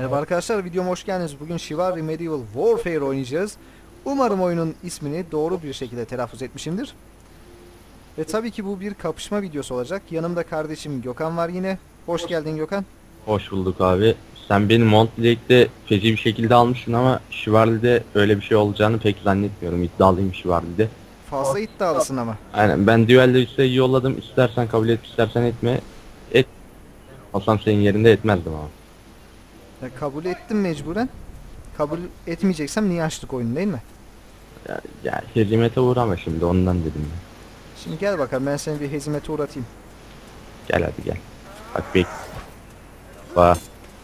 Merhaba arkadaşlar, videoma hoş geldiniz. Bugün Chivalry Medieval Warfare oynayacağız. Umarım oyunun ismini doğru bir şekilde telaffuz etmişimdir. Ve tabii ki bu bir kapışma videosu olacak. Yanımda kardeşim Gökhan var yine. Hoş geldin Gökhan. Hoş bulduk abi. Sen beni Mont Blake'de feci bir şekilde almışsın ama Chivalry'de öyle bir şey olacağını pek zannetmiyorum. İddialıyım Chivalry'de. Fazla iddialısın ama. Aynen, ben düelde Hüseyin'i yolladım. İstersen kabul et, istersen etme. Et. Olsam senin yerinde etmezdim ama. Kabul ettim mecburen. Kabul etmeyeceksem niye açtık oyunu, değil mi? Ya hezimete uğrama şimdi, ondan dedim ben. Şimdi gel bakalım, ben seni bir hezimete uğratayım. Gel hadi gel. Bak bek. Bak.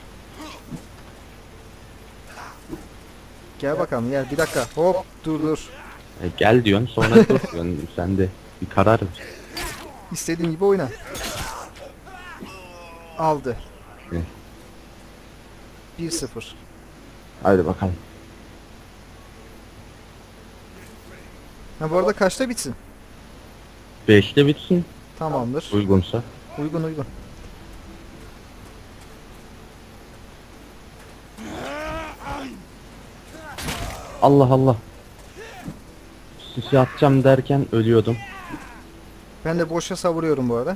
Gel bakalım, gel bir dakika. Hop, dur. Gel diyorsun sonra dur diyorsun. Sen de bir karar ver. İstediğin gibi oyna. Aldı. Ne? 1-0. Hadi bakalım. Ha, bu arada kaçta bitsin? 5'te bitsin Tamamdır. uygunsa. Uygun. Allah Allah. Sisi atacağım derken ölüyordum. Ben de boşa savuruyorum bu arada.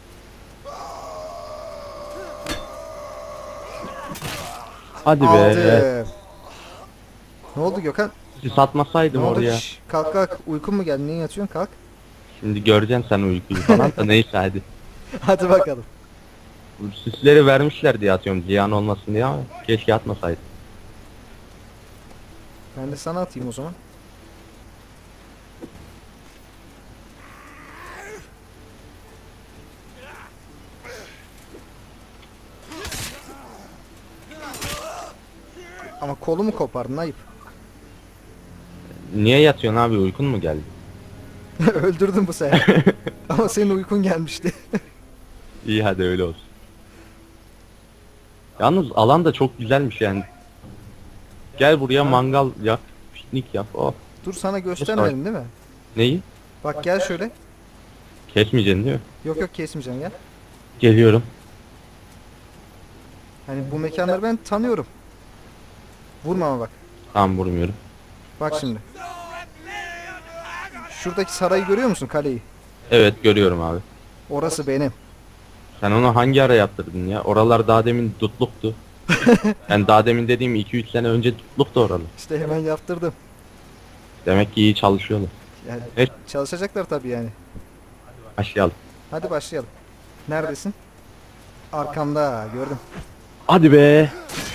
Hadi be. Aldı. Ne oldu Gökhan? Sis Ne atmasaydım oldu? oraya. Şş, kalk. Uykun mu geldi? Niye yatıyorsun? Kalk. Şimdi göreceksin sen uykuyu falan da neyse hadi. Hadi bakalım. Bu süsleri vermişler diye atıyorum, ziyan olmasın diye, ama keşke atmasaydım. Ben de sana atayım o zaman. Ama kolumu kopardın, ayıp. Niye yatıyorsun abi, uykun mu geldi? Öldürdüm bu sefer. Ama senin uykun gelmişti. İyi hadi öyle olsun. Yalnız alan da çok güzelmiş yani. Gel buraya, mangal yap, piknik yap. Oh. Dur, sana göstermedim değil mi? Neyi? Bak gel şöyle. Kesmeyeceksin değil mi? Yok kesmeyeceğim, gel. Geliyorum. Hani bu mekanları ben tanıyorum. Vurma ama bak. Tamam, vurmuyorum. Bak şimdi. Şuradaki sarayı görüyor musun, kaleyi? Evet görüyorum abi. Orası benim. Sen onu hangi ara yaptırdın ya? Oralar daha demin tutluktu. Yani daha demin dediğim 2-3 sene önce tutluktu oralar. İşte hemen yaptırdım. Demek ki iyi çalışıyorlar. Yani Evet. çalışacaklar tabii yani. Başlayalım. Hadi başlayalım. Neredesin? Arkamda, gördüm. Hadi be.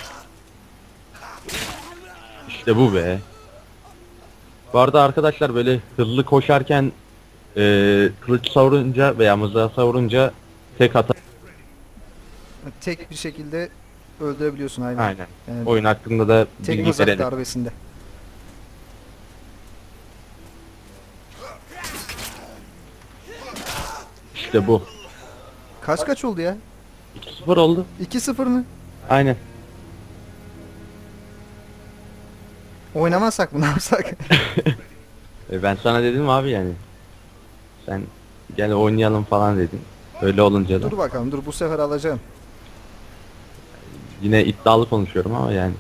İşte bu be. Bu arada arkadaşlar, böyle hızlı koşarken kılıç savurunca veya mızrağı savurunca tek hata. Tek bir şekilde öldürebiliyorsun, aynen. Aynen. Yani Oyun hakkında da tek bilgi mızrak verelim. darbesinde. İşte bu. Kaç oldu ya? 2-0 oldu. 2-0 mı? Aynen. Oynamazsak mı, ne yapsak? Ben sana dedim abi yani. Sen gel oynayalım falan dedin. Öyle olunca da Dur bakalım, dur bu sefer alacağım. yine iddialı konuşuyorum ama yani.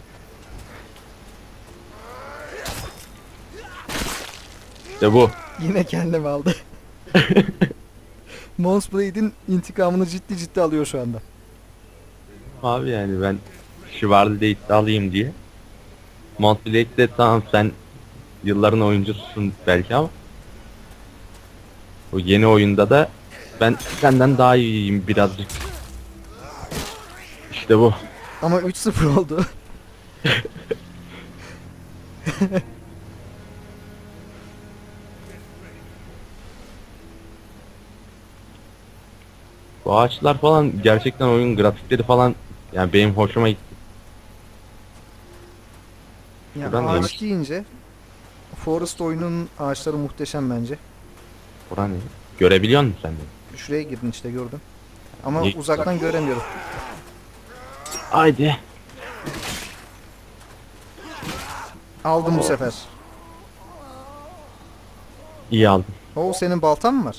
İşte bu. Yine kendim aldı. Mons Blade'in intikamını ciddi alıyor şu anda. Abi yani ben Chivalry'de iddialıyım diye. Mont Blade'de tamam, sen yılların oyuncususun belki ama o yeni oyunda da ben senden daha iyiyim birazcık. İşte bu. Ama 3-0 oldu. Bu ağaçlar falan, gerçekten oyun grafikleri falan yani benim hoşuma gitti. Ya Buradan ağaç neymiş? deyince Forest oyunun ağaçları muhteşem bence. Bura ne? Görebiliyor musun sen de? Şuraya girdin işte, gördüm. Ama Niye- uzaktan göremiyorum. Haydi. Aldım bu sefer. İyi aldım. O senin baltan mı var?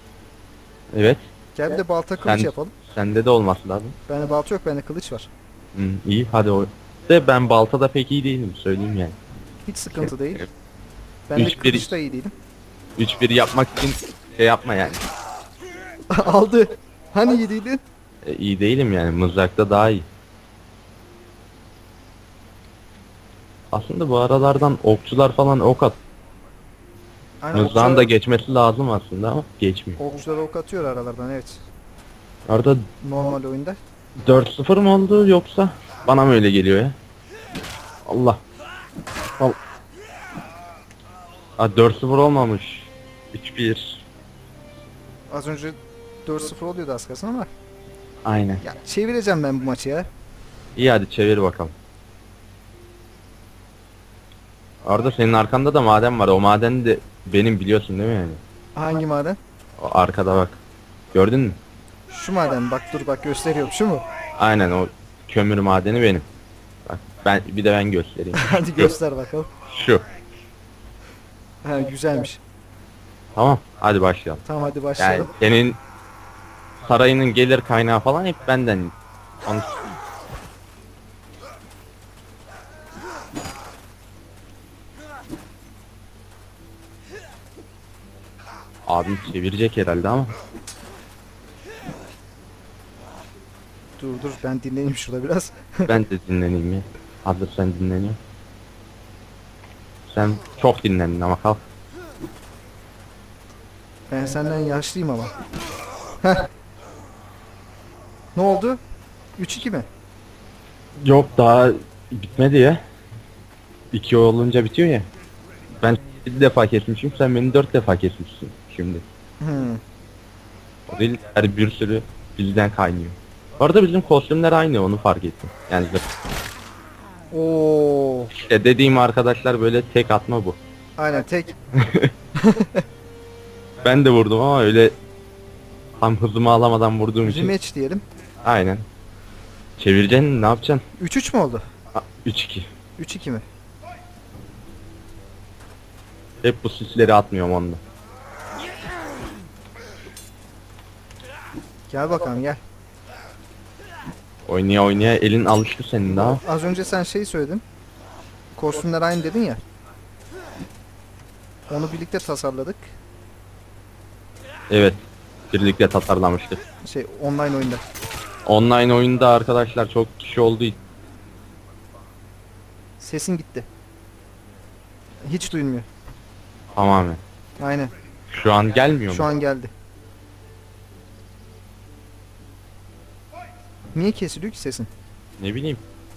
Evet. Gel bir de balta kılıç Sen, yapalım. sende de olması lazım. Bende balta yok, bende kılıç var. İyi hadi o. De ben baltada pek iyi değilim söyleyeyim yani. Hiç sıkıntı değil. Ben de 3-1 kılıçta iyi değilim. 3-1 yapmak için şey yapma yani. Aldı. Hani iyi değildin? İyi değilim yani, mızrakta daha iyi. Aslında bu aralardan okçular falan ok at. Aynen, Mızrağın da geçmesi lazım aslında ama geçmiyor. okçular ok atıyor aralardan, evet. Orada Normal oyunda. 4-0 mı oldu yoksa bana mı öyle geliyor ya? Allah. Al. 4-0 olmamış. 3-1. Az önce 4-0 oluyordu az kalsın ama. Aynen. Ya çevireceğim ben bu maçı ya. İyi hadi çevir bakalım. Orada senin arkanda da maden var. O maden de benim, biliyorsun değil mi yani? Hangi maden? O arkada bak. Gördün mü? Şu maden, bak dur bak gösteriyorum, şu mu? Aynen, o kömür madeni benim. Bak bir de ben göstereyim. Hadi göster bakalım. Şu. Ha, güzelmiş. Tamam hadi başlayalım. Tamam hadi Yani başlayalım. senin sarayının gelir kaynağı falan hep benden. Onu... Abim çevirecek herhalde ama. Dur ben dinleyeyim şurada biraz. Ben de dinleneyim ya. Hazır sen dinleniyor. Sen çok dinlendin ama kalk. Ben senden yaşlıyım ama. Heh. Ne oldu? 3-2 mi? Yok daha bitmedi ya. 2 olunca bitiyor ya. Ben 7 defa kesmişim, sen beni 4 defa kesmişsin şimdi. Hmm. O değil, her bir sürü bizden kaynıyor. Bu arada bizim kostümler aynı, onu fark ettim. Yani Oo. işte dediğim arkadaşlar böyle tek atma bu. Aynen tek. Ben de vurdum ama öyle tam hızımı alamadan vurduğum için. Rematch diyelim. Aynen. Çevireceksin, ne yapacaksın? 3-3 mü oldu? 3-2. 3-2 mi? Hep bu sisleri atmıyorum onda. Gel bakalım gel. Oynaya oynaya elin alıştı senin daha. Az önce sen şey söyledin. Kostümler aynı dedin ya. Onu birlikte tasarladık. Evet. Birlikte tasarlamıştık. Şey, online oyunda. Online oyunda arkadaşlar çok kişi olduğu için. Sesin gitti. Hiç duyulmuyor. Tamamen. Aynen. Şu an gelmiyor Şu mu? an geldi. Niye kesiliyor ki sesin? Ne bileyim.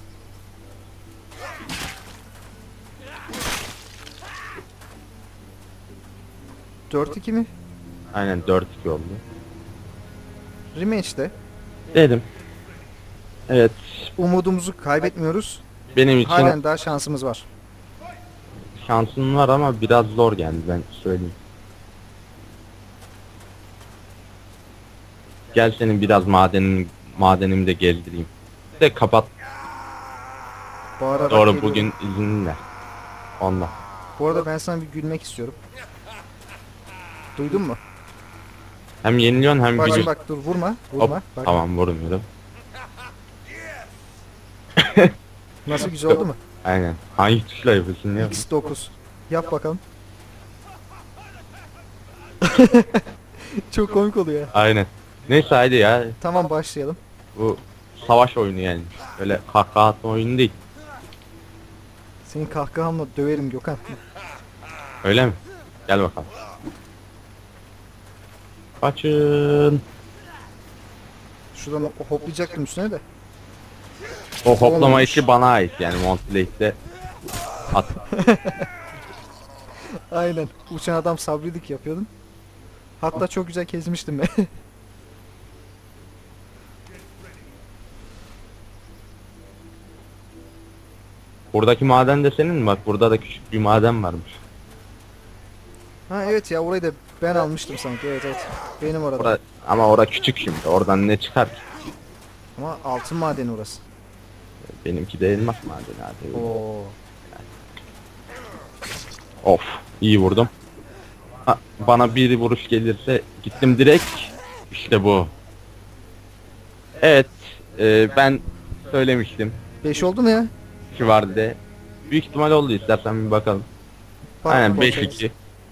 Dört iki mi? Aynen 4-2 oldu. Rematch'te Dedim. Evet. umudumuzu kaybetmiyoruz. Benim için Halen daha şansımız var. şansın var ama biraz zor geldi, ben söyleyeyim. Gel senin biraz madenimi de gezdireyim. Bir de kapat. Bağırarak Doğru, geliyorum. bugün izinler. Ondan. Bu arada ben sana bir gülmek istiyorum. Duydun mu? Hem yeniliyorsun hem Bak gülüyorsun. bak dur vurma. Hop, Vurma. Bak. tamam vurmuyorum. Nasıl, güzel oldu mu? Aynen. Hangi tuşla yapıyorsun ya? X9. Yap bakalım. Çok komik oluyor. Aynen. Neyse hadi ya. Tamam başlayalım. Bu savaş oyunu yani. Öyle kahkaha atma oyunu değil. Senin kahkahanla döverim Gökhan. Öyle mi? Gel bakalım. Kaçın. Şuradan hoplayacaktım üstüne de. O hoplama Olmamış. işi bana ait yani, Montlake'de at. Aynen. Uçan adam sabrilik yapıyordun. Hatta çok güzel kesmiştim ben. Buradaki maden de senin mi? Bak burada da küçük bir maden varmış. Ha evet ya, orayı da ben almıştım sanki. Evet evet. Benim orada. Ama orada küçük şimdi. Oradan ne çıkar ki? Ama altın madeni orası. Benimki de elmas madeni abi. Oo. Of. İyi vurdum. Ha, bana bir vuruş gelirse gittim direkt. İşte bu. Evet. Ben söylemiştim. 5 oldu mu ya? Şivardi'de. Büyük ihtimal oldu, istersen bir bakalım. Bak, Aynen kontrol 5-2.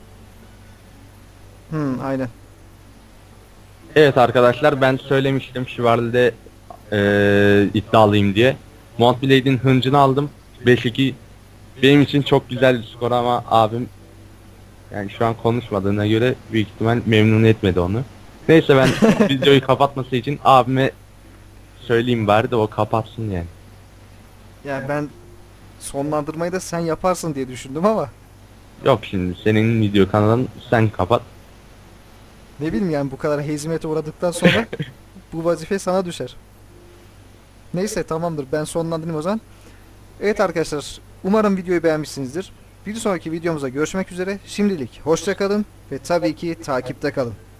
Aynen. Evet arkadaşlar, ben söylemiştim Şivardi'de iddialıyım diye. Montblade'in hıncını aldım. 5-2 benim için çok güzel bir skor ama abim yani şu an konuşmadığına göre büyük ihtimal memnun etmedi onu. Neyse, ben videoyu kapatması için abime söyleyeyim bari de o kapatsın yani. Yani ben sonlandırmayı da sen yaparsın diye düşündüm ama Yok, şimdi senin video kanalın, sen kapat. ne bileyim yani bu kadar hezimete uğradıktan sonra bu vazife sana düşer. Neyse, tamamdır, ben sonlandırayım o zaman. Evet arkadaşlar, umarım videoyu beğenmişsinizdir. Bir sonraki videomuzda görüşmek üzere. Şimdilik hoşça kalın ve tabii ki takipte kalın.